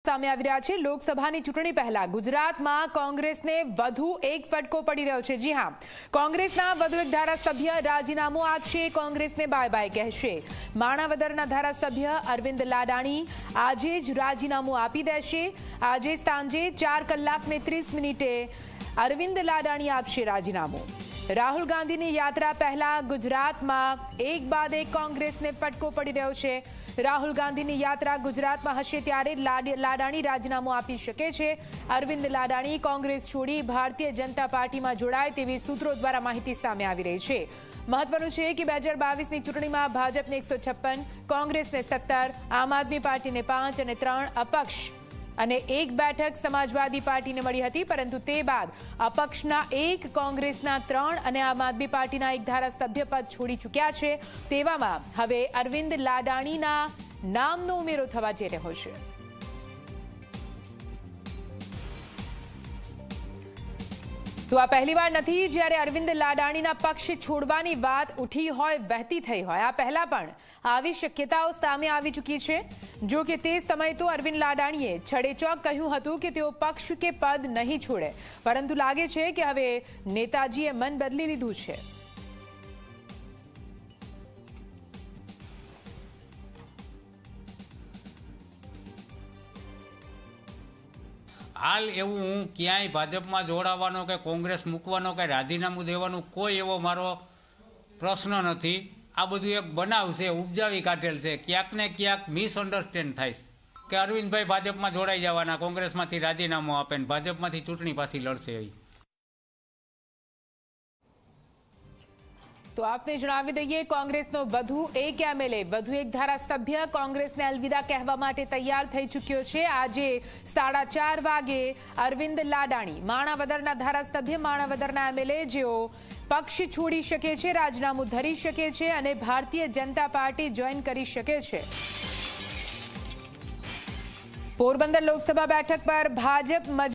સામે આવી રહ્યા છે। લોકસભાની ચૂંટણી પહેલા ગુજરાતમાં કોંગ્રેસને વધુ એક ફટકો પડી રહ્યો છે। જી હા, કોંગ્રેસના વધુ એક ધારાસભ્ય રાજીનામું આપશે, કોંગ્રેસને બાય બાય કહેશે। માણાવદરના ધારાસભ્ય અરવિંદ લાડાણી આજે જ રાજીનામું આપી દેશે। આજે સાંજે 4:30 અરવિંદ લાડાણી આપશે રાજીનામું। રાહુલ ગાંધીની યાત્રા પહેલા ગુજરાતમાં એક બાદ એક કોંગ્રેસને ફટકો પડી રહ્યો છે। રાહુલ ગાંધીની યાત્રા ગુજરાતમાં હશે ત્યારે લાડાણી રાજીનામું આપી શકે છે। અરવિંદ લાડાણી કોંગ્રેસ છોડી ભારતીય જનતા પાર્ટીમાં જોડાય તેવી સૂત્રો દ્વારા માહિતી સામે આવી રહી છે। મહત્વનું છે કે 2022ની ચૂંટણીમાં ભાજપને 156, કોંગ્રેસને 17, આમ આદમી પાર્ટીને 5 અને 3 અપક્ષ અને 1 બેઠક સમાજવાદી પાર્ટીને મળી હતી, પરંતુ તે બાદ અપક્ષના 1, કોંગ્રેસના 3 અને આમ આદમી પાર્ટીના 1 ધારાસભ્ય પદ છોડી ચૂક્યા છે। તેવામાં હવે અરવિંદ લાડાણીના નામનો ઉમેરો થવા જઈ રહ્યો છે। તો આ પહેલીવાર નથી જ્યારે અરવિંદ લાડાણીના પક્ષ છોડવાની વાત ઉઠી હોય, વહેતી થઈ હોય। આ પહેલા પણ આવી શક્યતાઓ સામે આવી ચૂકી છે। જો કે તે સમયે તો અરવિંદ લાડાણીએ છડેચોક કહ્યું હતું કે તેઓ પક્ષ કે પદ નહીં છોડે, પરંતુ લાગે છે કે હવે નેતાજીએ મન બદલી લીધું છે। હાલ એવું હું ક્યાંય ભાજપમાં જોડાવાનો કે કોંગ્રેસ મૂકવાનો કે રાજીનામું દેવાનું કોઈ એવો મારો પ્રશ્ન નથી। આ બધું એક બનાવ છે, ઉપજાવી કાઢેલ છે। ક્યાંક ને ક્યાંક મિસઅન્ડરસ્ટેન્ડ થાય કે અરવિંદભાઈ ભાજપમાં જોડાઈ જવાના, કોંગ્રેસમાંથી રાજીનામું આપે ને ભાજપમાંથી ચૂંટણી પાછી લડશે। તો આપને જણાવી દઈએ, કોંગ્રેસનો વધુ એક એમએલએ, વધુ એક ધારાસભ્ય કોંગ્રેસને અલવિદા કહેવા માટે તૈયાર થઈ ચૂક્યો છે। આજે 4:30 વાગે અરવિંદ લાડાણી, માણાવદરના ધારાસભ્ય, માણાવદરના એમએલએ, જેઓ પક્ષ છોડી શકે છે, રાજીનામું ધરી શકે છે અને ભારતીય જનતા પાર્ટી જોઈન કરી શકે છે। પોરબંદર લોકસભા બેઠક પર ભાજપ